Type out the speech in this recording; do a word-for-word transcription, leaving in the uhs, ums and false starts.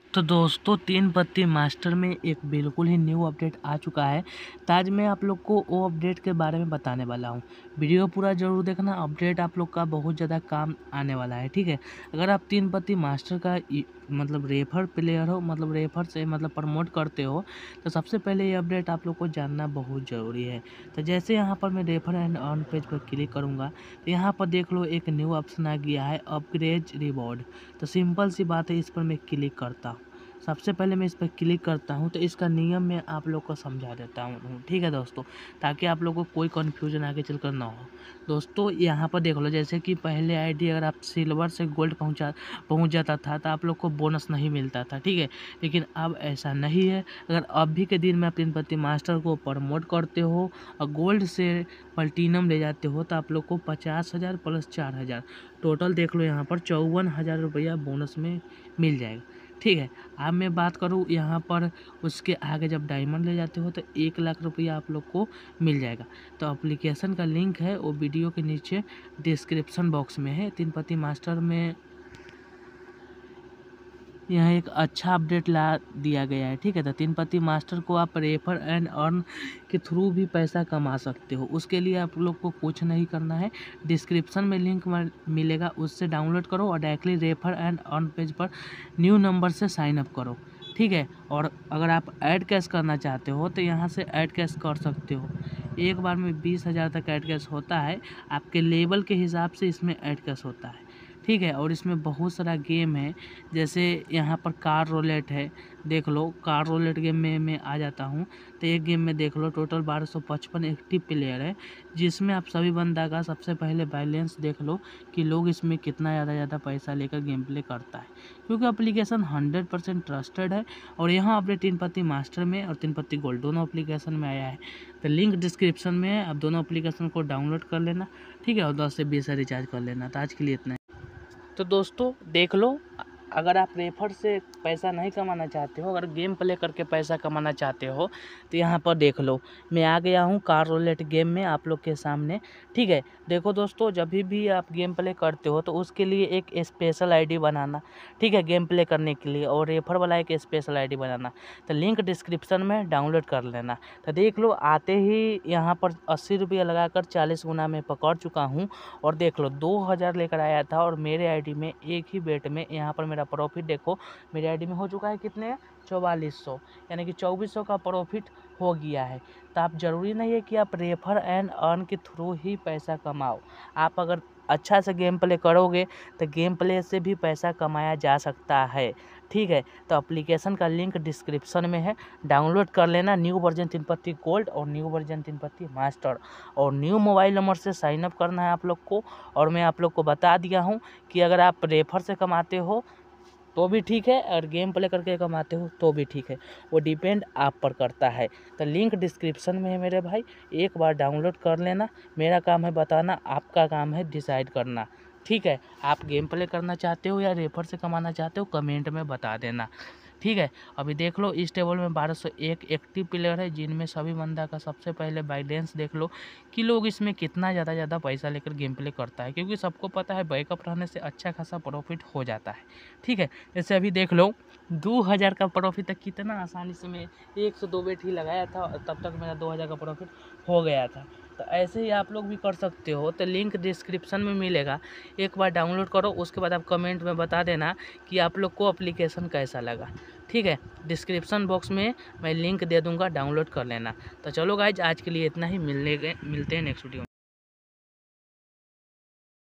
तो दोस्तों तीन पत्ती मास्टर में एक बिल्कुल ही न्यू अपडेट आ चुका है। तो आज मैं आप लोग को वो अपडेट के बारे में बताने वाला हूँ। वीडियो पूरा ज़रूर देखना, अपडेट आप लोग का बहुत ज़्यादा काम आने वाला है, ठीक है। अगर आप तीन पत्ती मास्टर का इ- मतलब रेफर प्लेयर हो, मतलब रेफर से मतलब प्रमोट करते हो, तो सबसे पहले ये अपडेट आप लोग को जानना बहुत ज़रूरी है। तो जैसे यहाँ पर मैं रेफर एंड अर्न पेज पर क्लिक करूँगा, तो यहाँ पर देख लो एक न्यू ऑप्शन आ गया है, अपग्रेड रिवॉर्ड। तो सिंपल सी बात है, इस पर मैं क्लिक करता हूँ। सबसे पहले मैं इस पर क्लिक करता हूँ, तो इसका नियम मैं आप लोग को समझा देता हूँ, ठीक है दोस्तों, ताकि आप लोगों को कोई कन्फ्यूजन आगे चलकर ना हो। दोस्तों यहाँ पर देख लो, जैसे कि पहले आईडी अगर आप सिल्वर से गोल्ड पहुँचा पहुँच जाता था तो आप लोग को बोनस नहीं मिलता था, ठीक है। लेकिन अब ऐसा नहीं है। अगर अभी के दिन में आप तीन पत्ती मास्टर को प्रमोट करते हो और गोल्ड से प्लैटिनम ले जाते हो, तो आप लोग को पचास हज़ार प्लस चार हज़ार टोटल देख लो यहाँ पर चौवन हज़ार रुपया बोनस में मिल जाएगा, ठीक है। अब मैं बात करूँ यहाँ पर, उसके आगे जब डायमंड ले जाते हो तो एक लाख रुपया आप लोग को मिल जाएगा। तो एप्लीकेशन का लिंक है वो वीडियो के नीचे डिस्क्रिप्शन बॉक्स में है। तीन पत्ती मास्टर में यह एक अच्छा अपडेट ला दिया गया है, ठीक है। तो तीन पत्ती मास्टर को आप रेफर एंड अर्न के थ्रू भी पैसा कमा सकते हो। उसके लिए आप लोग को कुछ नहीं करना है, डिस्क्रिप्शन में लिंक मिलेगा, उससे डाउनलोड करो और directly refer and earn page पर न्यू नंबर से साइन अप करो, ठीक है। और अगर आप ऐड कैश करना चाहते हो तो यहाँ से ऐड कैश कर सकते हो। एक बार में बीस हज़ार तक ऐड कैश होता है, आपके लेवल के हिसाब से इसमें ऐड कैश होता है, ठीक है। और इसमें बहुत सारा गेम है, जैसे यहाँ पर कार रोलेट है, देख लो कार रोलेट गेम में मैं आ जाता हूँ। तो एक गेम में देख लो टोटल बारह सौ पचपन एक्टिव प्लेयर है, जिसमें आप सभी बंदा का सबसे पहले बैलेंस देख लो कि लोग इसमें कितना ज़्यादा ज़्यादा पैसा लेकर गेम प्ले करता है, क्योंकि एप्लीकेशन हंड्रेड परसेंट ट्रस्टेड है। और यहाँ अपने तीन पत्ती मास्टर में और तीन पत्ती गोल्ड दोनों एप्लीकेशन में आया है। तो लिंक डिस्क्रिप्शन में है, आप दोनों एप्लीकेशन को डाउनलोड कर लेना, ठीक है। और दस से बीस रिचार्ज कर लेना। तो आज के लिए इतना है। तो दोस्तों देख लो, अगर आप रेफर से पैसा नहीं कमाना चाहते हो, अगर गेम प्ले करके पैसा कमाना चाहते हो, तो यहाँ पर देख लो मैं आ गया हूँ कार रोलेट गेम में आप लोग के सामने, ठीक है। देखो दोस्तों, जब भी आप गेम प्ले करते हो तो उसके लिए एक स्पेशल आईडी बनाना, ठीक है, गेम प्ले करने के लिए, और रेफर वाला एक स्पेशल आईडी बनाना। तो लिंक डिस्क्रिप्शन में डाउनलोड कर लेना। तो देख लो, आते ही यहाँ पर अस्सी रुपया लगाकर चालीस गुना में पकड़ चुका हूँ। और देख लो दो हज़ार लेकर आया था, और मेरे आईडी में एक ही बेट में यहाँ पर मेरा प्रॉफिट देखो, मेरे आईडी में हो चुका है कितने, चौवालीस सौ, यानी कि चौबीस सौ का प्रॉफिट हो गया है। तो आप ज़रूरी नहीं है कि आप रेफर एंड अर्न के थ्रू ही पैसा कमाओ। आप अगर अच्छा से गेम प्ले करोगे तो गेम प्ले से भी पैसा कमाया जा सकता है, ठीक है। तो एप्लीकेशन का लिंक डिस्क्रिप्शन में है, डाउनलोड कर लेना। न्यू वर्जन तीन पत्ती गोल्ड और न्यू वर्जन तीन पत्ती मास्टर, और न्यू मोबाइल नंबर से साइन अप करना है आप लोग को। और मैं आप लोग को बता दिया हूँ कि अगर आप रेफर से कमाते हो तो भी ठीक है, और गेम प्ले करके कमाते हो तो भी ठीक है, वो डिपेंड आप पर करता है। तो लिंक डिस्क्रिप्शन में है मेरे भाई, एक बार डाउनलोड कर लेना। मेरा काम है बताना, आपका काम है डिसाइड करना, ठीक है। आप गेम प्ले करना चाहते हो या रेफर से कमाना चाहते हो, कमेंट में बता देना, ठीक है। अभी देख लो इस टेबल में बारह सौ एक एक्टिव प्लेयर है, जिनमें सभी बंदा का सबसे पहले बैलेंस देख लो कि लोग इसमें कितना ज़्यादा ज़्यादा पैसा लेकर गेम प्ले करता है, क्योंकि सबको पता है बैकअप रहने से अच्छा खासा प्रॉफिट हो जाता है, ठीक है। जैसे अभी देख लो दो हज़ार का प्रॉफिट तक कितना आसानी से मैं एक से दो बेट ही लगाया था, तब तक मेरा दो हज़ार का प्रॉफिट हो गया था। तो ऐसे ही आप लोग भी कर सकते हो। तो लिंक डिस्क्रिप्शन में मिलेगा, एक बार डाउनलोड करो, उसके बाद आप कमेंट में बता देना कि आप लोग को एप्लीकेशन कैसा लगा, ठीक है। डिस्क्रिप्शन बॉक्स में मैं लिंक दे दूंगा, डाउनलोड कर लेना। तो चलो गाइज, आज के लिए इतना ही, मिलने मिलते हैं नेक्स्ट वीडियो में।